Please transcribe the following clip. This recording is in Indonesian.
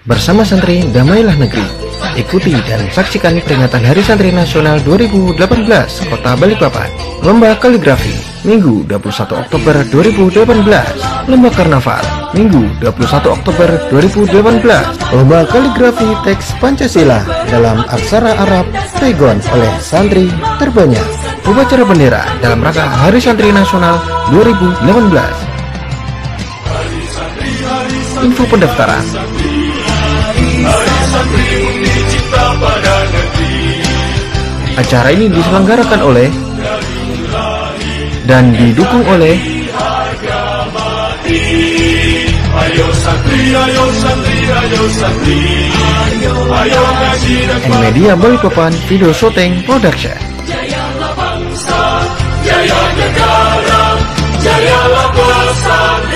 Bersama santri, damailah negeri. Ikuti dan saksikan peringatan Hari Santri Nasional 2018 Kota Balikpapan. Lomba Kaligrafi, Minggu 21 Oktober 2018. Lomba Karnaval, Minggu 21 Oktober 2018. Lomba Kaligrafi Teks Pancasila dalam aksara Arab Pegon oleh santri terbanyak. Upacara bendera dalam rangka Hari Santri Nasional 2018. Info pendaftaran. Acara ini diselenggarakan oleh dan didukung oleh Media Balikpapan Video Shooting Production. Jayalah bangsa, jaya negara, jayalah bangsa.